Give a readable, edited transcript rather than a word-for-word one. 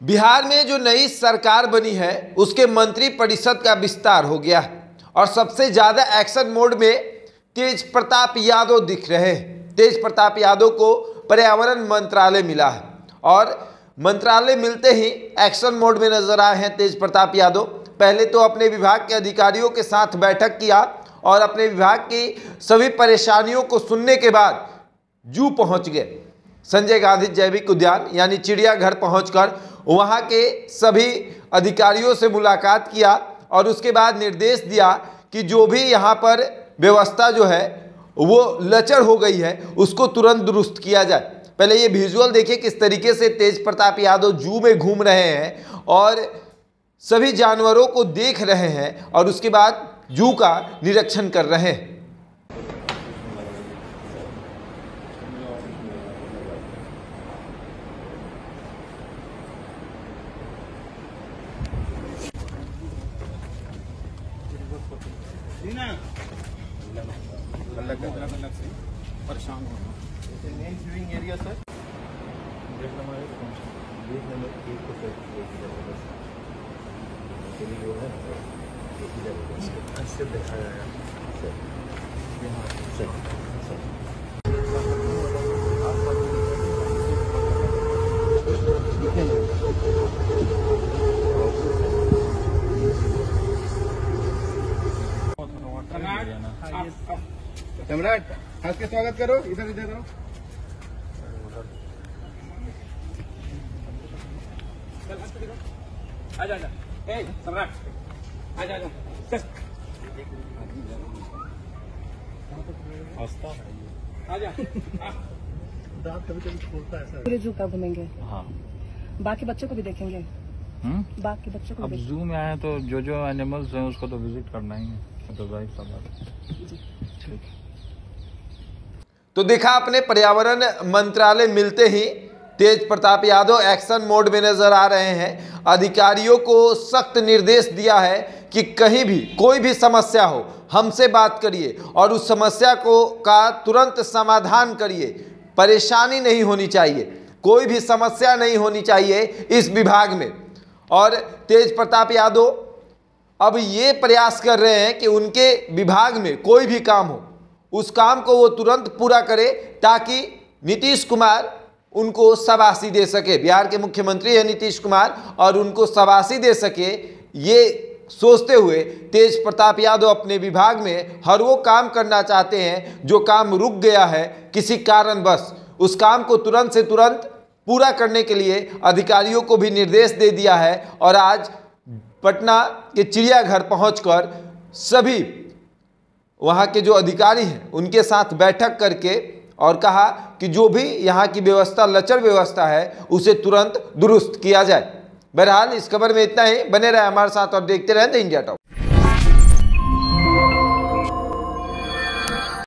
बिहार में जो नई सरकार बनी है उसके मंत्री परिषद का विस्तार हो गया है और सबसे ज़्यादा एक्शन मोड में तेज प्रताप यादव दिख रहे हैं। तेज प्रताप यादव को पर्यावरण मंत्रालय मिला है और मंत्रालय मिलते ही एक्शन मोड में नजर आए हैं तेज प्रताप यादव। पहले तो अपने विभाग के अधिकारियों के साथ बैठक किया और अपने विभाग की सभी परेशानियों को सुनने के बाद जू पहुंच गए। संजय गांधी जैविक उद्यान यानी चिड़ियाघर पहुंचकर वहां के सभी अधिकारियों से मुलाकात किया और उसके बाद निर्देश दिया कि जो भी यहां पर व्यवस्था जो है वो लचर हो गई है उसको तुरंत दुरुस्त किया जाए। पहले ये विजुअल देखिए किस तरीके से तेज प्रताप यादव जू में घूम रहे हैं और सभी जानवरों को देख रहे हैं और उसके बाद जू का निरीक्षण कर रहे हैं। परेशान होना एरिया सर ऐसे दिखाया सम्राट हंस के स्वागत करो। इधर इधर करो। आजा आजा ए सम्राट आजा आजा हंसता है आजा दांत कभी कभी छोड़ता है सर। पूरे जू का घूमेंगे। हाँ, बाकी बच्चों को भी देखेंगे। बाकी बच्चों को अब भी जू में आए तो जो एनिमल्स हैं उसको तो विजिट करना ही है, तो जाहिर सा बात है। ठीक है। तो देखा अपने पर्यावरण मंत्रालय मिलते ही तेज प्रताप यादव एक्शन मोड में नजर आ रहे हैं। अधिकारियों को सख्त निर्देश दिया है कि कहीं भी कोई भी समस्या हो हमसे बात करिए और उस समस्या को का तुरंत समाधान करिए। परेशानी नहीं होनी चाहिए, कोई भी समस्या नहीं होनी चाहिए इस विभाग में। और तेज प्रताप यादव अब ये प्रयास कर रहे हैं कि उनके विभाग में कोई भी काम हो उस काम को वो तुरंत पूरा करे ताकि नीतीश कुमार उनको शाबाशी दे सके। बिहार के मुख्यमंत्री हैं नीतीश कुमार और उनको शाबाशी दे सके, ये सोचते हुए तेज प्रताप यादव अपने विभाग में हर वो काम करना चाहते हैं जो काम रुक गया है किसी कारणवश। उस काम को तुरंत से तुरंत पूरा करने के लिए अधिकारियों को भी निर्देश दे दिया है और आज पटना के चिड़ियाघर पहुंचकर सभी वहाँ के जो अधिकारी हैं उनके साथ बैठक करके और कहा कि जो भी यहाँ की व्यवस्था लचर व्यवस्था है उसे तुरंत दुरुस्त किया जाए। बहरहाल इस खबर में इतना ही। बने रहे हमारे साथ और देखते रहें द इंडिया टॉप।